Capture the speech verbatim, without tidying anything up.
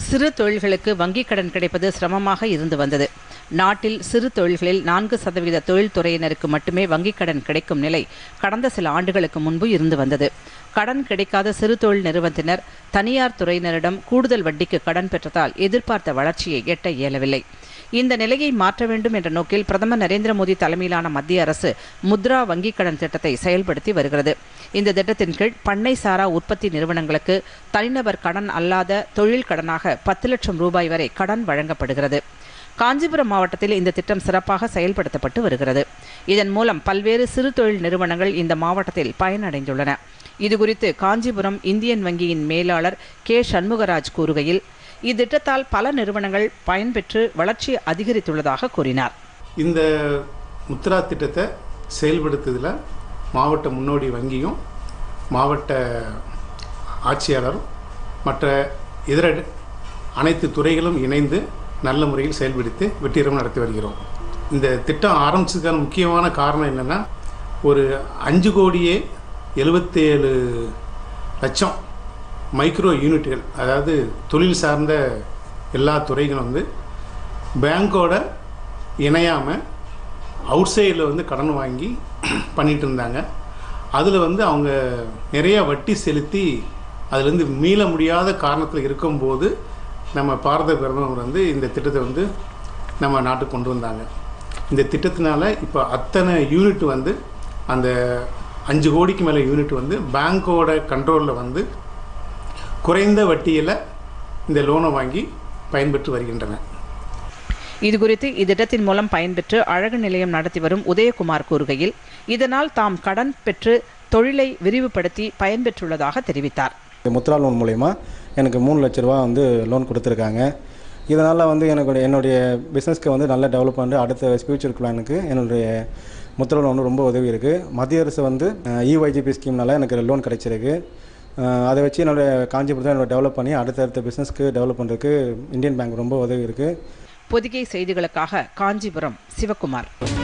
சிறு தொழில்களுக்கு வங்கிக் கடன் கிடைப்பது சிரமமாக இருந்து வந்தது. நாட்டில் சிறு தொழில்களில் நான்கு சதவீத தொழில்துறையினருக்கு மட்டுமே வங்கிக் கடன் கிடைக்கும் நிலை கடந்த சில ஆண்டுகளுக்கு முன்பு இருந்து வந்தது. கடன் கிடைக்காத சிறு தொழில் நிறுவனத்தினர் தனியார் துறையினரிடம் கூடுதல் வட்டிக்கு கடன் பெற்றதால் எதிர்பார்த்த வளர்ச்சியை எட்ட இயலவில்லை. இந்த நிலையை மாற்ற வேண்டும் என்ற நோக்கில் பிரதமர் நரேந்திர மோடி தலைமையிலான மத்திய அரசு முத்ரா வங்கிக் கடன் திட்டத்தை செயல்படுத்தி வருகிறது. இந்த திட்டத்தின் கீழ் பண்ணை சாரா உற்பத்தி நிறுவனங்களுக்கு தனிநபர் கடன் அல்லாத தொழில் கடனாக பத்து லட்சம் ரூபாய் வரை கடன் வழங்கப்படுகிறது. காஞ்சிபுரம் மாவட்டத்தில் இந்த திட்டம் சிறப்பாக செயல்படுத்தப்பட்டு வருகிறது. இதன் மூலம் பல்வேறு சிறு தொழில் நிறுவனங்கள் இந்த மாவட்டத்தில் பயனடைந்துள்ளன. இதுகுறித்து காஞ்சிபுரம் இந்தியன் வங்கியின் மேலாளர் கே சண்முகராஜ் கூறுகையில், இத்திட்டத்தால் பல நிறுவனங்கள் பயன்பெற்று வளர்ச்சி அதிகரித்துள்ளதாக கூறினார். இந்த முத்ரா திட்டத்தை செயல்படுத்துவதில் மாவட்ட முன்னோடி வங்கியும் மாவட்ட ஆட்சியாளரும் மற்ற இதர அனைத்து துறைகளும் இணைந்து நல்ல முறையில் செயல்படுத்தி வெற்றிகரமாக நடத்தி வருகிறோம். இந்த திட்டம் ஆரம்பிச்சதுக்கான முக்கியமான காரணம் என்னென்னா, ஒரு அஞ்சு கோடியே எழுபத்தேழு லட்சம் மைக்ரோ யூனிட்டுகள், அதாவது தொழில் சார்ந்த எல்லா துறைகளும் வந்து பேங்கோட இணையாமல் அவுட் சைடில் வந்து கடன் வாங்கி பண்ணிகிட்டு இருந்தாங்க. அதில் வந்து அவங்க நிறைய வட்டி செலுத்தி அதுலேருந்து மீள முடியாத காரணத்தில் இருக்கும்போது நம்ம பாரத பிரதமர் வந்து இந்த திட்டத்தை வந்து நம்ம நாட்டுக்கு கொண்டு வந்தாங்க. இந்த திட்டத்தினால இப்போ அத்தனை யூனிட் வந்து அந்த அஞ்சு கோடிக்கு மேலே யூனிட் வந்து பேங்கோட கண்ட்ரோலில் வந்து குறைந்த வட்டியில் இந்த லோனை வாங்கி பயன்பெற்று வருகின்றன. இதுகுறித்து இத்திட்டத்தின் மூலம் பயன்பெற்று அழகு நிலையம் நடத்தி வரும் உதயகுமார் கூறுகையில், இதனால் தாம் கடன் பெற்று தொழிலை விரிவுபடுத்தி பயன்பெற்றுள்ளதாக தெரிவித்தார். முத்ரா லோன் மூலயமா எனக்கு மூணு லட்ச ரூபா வந்து லோன் கொடுத்துருக்காங்க. இதனால் வந்து எனக்கு என்னுடைய பிஸ்னஸ்க்கு வந்து நல்ல டெவலப்மெண்ட், அடுத்த ஃபியூச்சர் பிளானுக்கு என்னுடைய முத்ரா லோன் ரொம்ப உதவி இருக்குது. மத்திய அரசு வந்து இஒய்ஜிபி ஸ்கீம்னால எனக்கு லோன் கிடைச்சிருக்கு. அதை வச்சு என்னோடய காஞ்சிபுரத்தை என்னோட டெவலப் பண்ணி அடுத்தடுத்த பிஸ்னஸ்க்கு டெவலப் பண்ணுறதுக்கு இந்தியன் பேங்க் ரொம்ப உதவி இருக்குது. பொதிகை செய்திகளுக்காக காஞ்சிபுரம் சிவகுமார்.